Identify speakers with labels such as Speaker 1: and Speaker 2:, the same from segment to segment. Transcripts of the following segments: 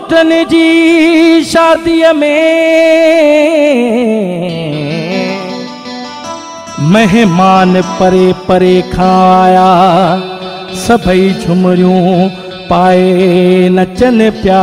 Speaker 1: घोटन जी शादीअ में मेहमान परे परे खां आया सभई झुमरियूं पाए नचन पिया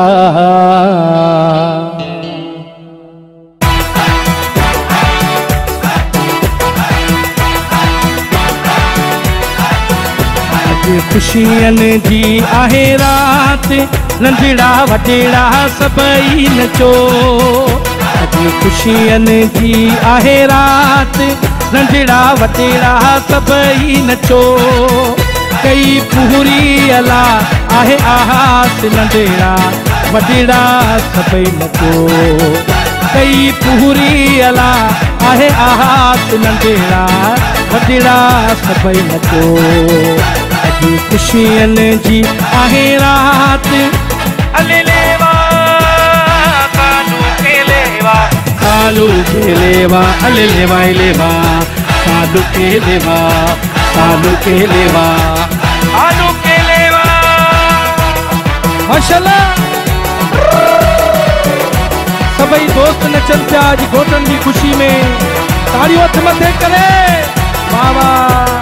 Speaker 1: खुशियनि जी आहे रात नंढड़ा वॾेड़ा सभई नचो अॼु खुशियनि जी आहे रात नंढड़ा वॾेड़ा सभई नचो कई पूरी अला आहे आहास नंढड़ा वॾेड़ा सभई नचो कई पूरी अला आहे आहास नंढड़ा वॾेड़ा सभई नचो खुशियनि जी आहे रात अले लेवा कालू के लेवा कालू के लेवा अले लेवा लेवा कालू के लेवा कालू के लेवा कालू के लेवा माशाल्लाह सभई दोस्त नचन पिया अॼु घोटनि जी खुशी में ताड़ियूं हथ मथे करे वाह वाह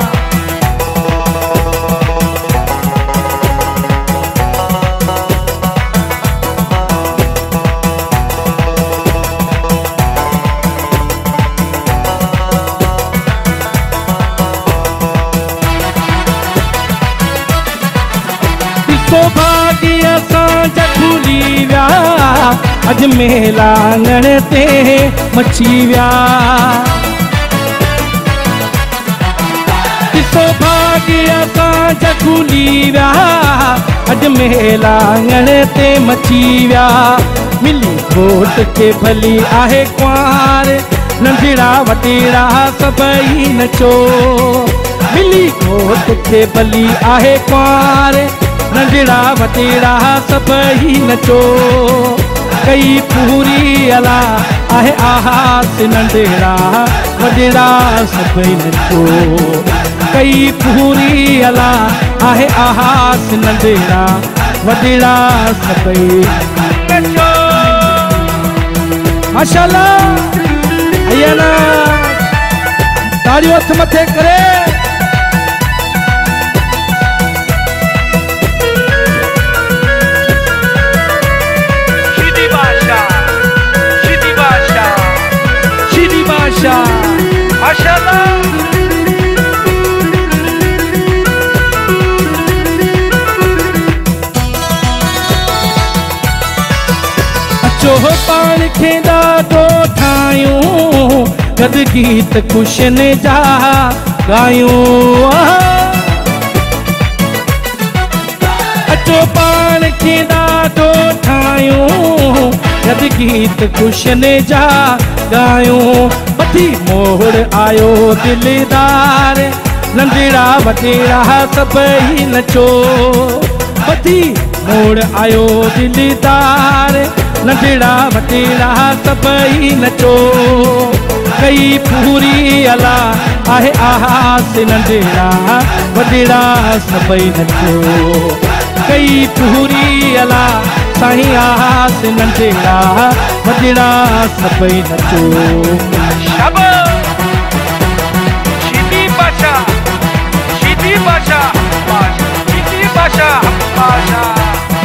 Speaker 1: सौभाग्य असांजा खुली विया अॼु मेला आंगण ते मची विया सौभाग्य असांजा खुली विया अॼु मेला आंगण ते मची विया मिली घोट खे भली आहे कुंवार नंढड़ा वॾेड़ा सभई नचो मिली घोट खे भली आहे कुंवार नंढड़ा वॾेड़ा सभई नचो कई पूरी अला आहे आहास नंढड़ा वॾेड़ा सभई नचो कई पूरी अला आहे आहास नंढड़ा वॾेड़ा सभई नचो माशाल्लाह अय्याना ताड़ियूं हथ मथे करे माशाल्लाह अचो पाण खे ॾाढो ठाहियूं गॾु गीत ख़ुशियुनि जा ॻायूं अचो पाण खे ॾाढो ठाहियूं गॾु गीत ख़ुशियुनि जा ॻायूं बधी मोड़ आयो दिलदार नंढड़ा वॾेड़ा सभई नचो बधी मोड़ आयो दिलदार नंढड़ा वॾेड़ा सभई नचो कई पूरी अला आहे आहास नंढड़ा वॾेड़ा सभई नचो कई पूरी अला साईं आहास नंढड़ा वॾेड़ा सभई नचो शीदी बादशाह शीदी बादशाह शीदी बादशाह बादशाह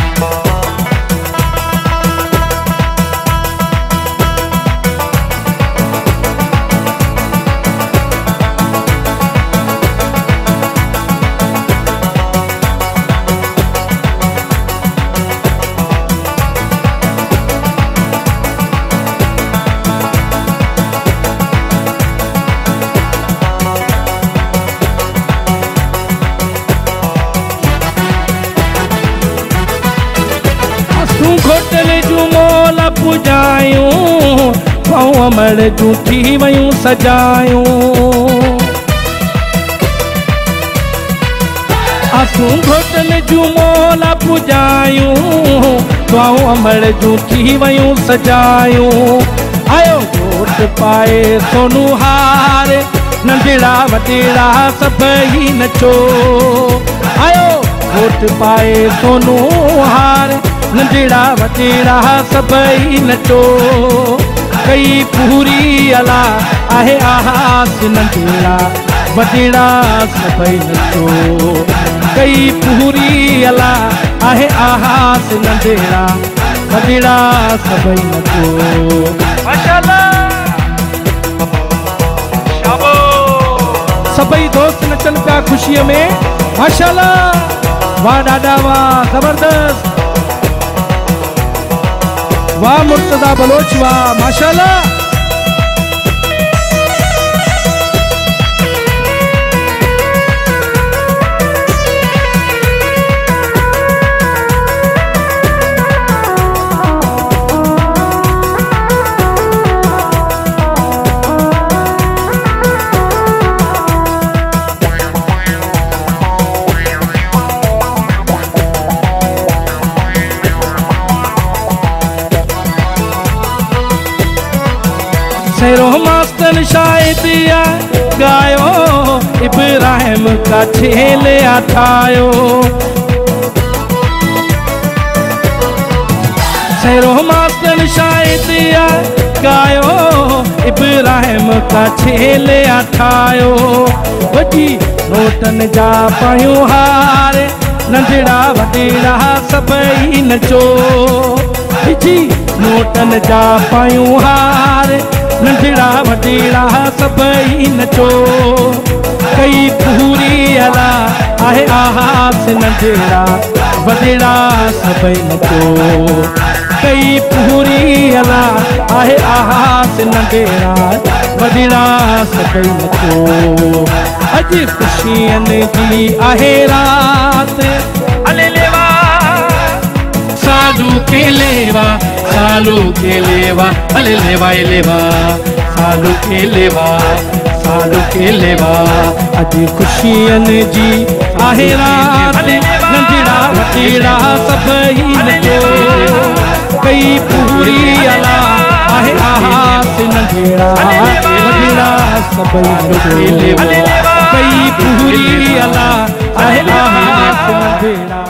Speaker 1: घोटल जूं मोल पुॼायूं पाऊं अमर जूं थी वयूं सजायूं आसूं घोटल जूं मोल पुॼायूं पाऊं अमर जूं थी वयूं सजायूं आयो घोट पाए सोनू हार नंढड़ा वॾेड़ा सभई नचो आयो घोट पाए सोनू हार नंढड़ा वॾेड़ा सभई नचो कई पूरी अला आहे आहास नंढड़ा वॾेड़ा सभई नचो कई पूरी अला आहे आहास नंढड़ा वॾेड़ा सभई नचो माशाअल्लाह शाबाश सभई दोस्त नचन पिया खुशीअ में माशाअल्लाह वाह ॾाढा वाह ज़बरदस्त वाह मुर्तज़ा बलोच वाह माशाअल्लाह शेरो मास्तन शायद गायो इब्राहिम का छेले ठायो शेरो मास्तन शायद गायो इब्राहिम का छेले ठायो वॾी नोटन जा पायूं हार नंढड़ा वॾेड़ा सभई नचो विझी नोटन जा पायूं हार नंढड़ा वॾेड़ा सभई नचो कई पूरी अला आहे आहास नंढड़ा वॾेड़ा सभई नचो कई पूरी अला आहे आहास नंढड़ा वॾेड़ा सभई नचो अॼु ख़ुशियनि जी आहे राति अले लेवा सालू के लेवा अले लेवा सालू के लेवा अॼु ख़ुशियनि जी आहे राति नंढड़ा वॾेड़ा सभई नचो कई पूरी अला आहे आहास नंढड़ा वॾेड़ा सभई नचो कई पूरी अला आहे आहास नंढड़ा